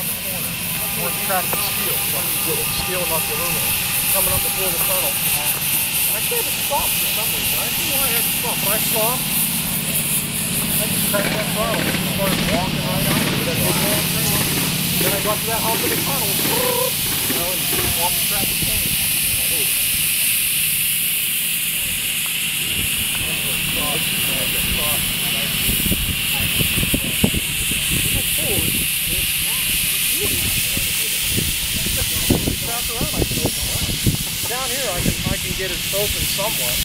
around the corner where the track is steel, steel, not the aluminum, coming up before the tunnel. And I can't stop for some reason. I don't know why I had to stop, but I stopped. I just cranked that throttle and started walking right out with that big long train. Then I got to that hump in the tunnel, you know, and off the track again. Down here I can get it open somewhat.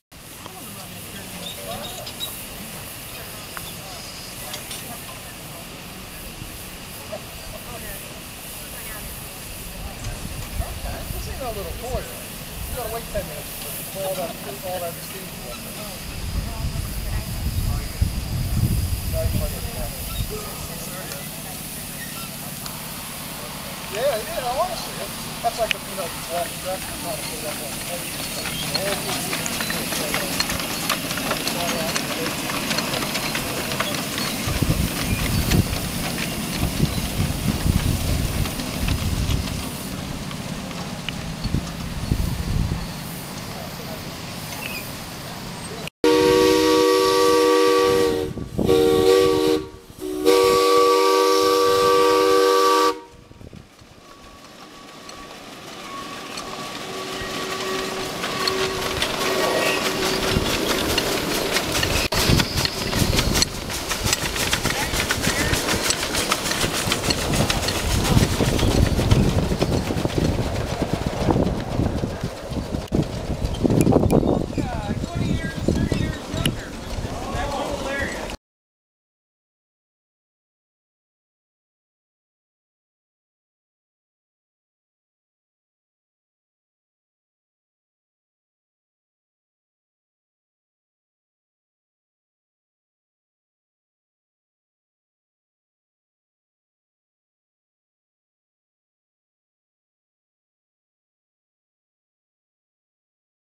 Okay, this ain't a little toy. You gotta wait 10 minutes for all that steam to go. Yeah, I want to see it. That's like, you know, walk the track and try to pull that one.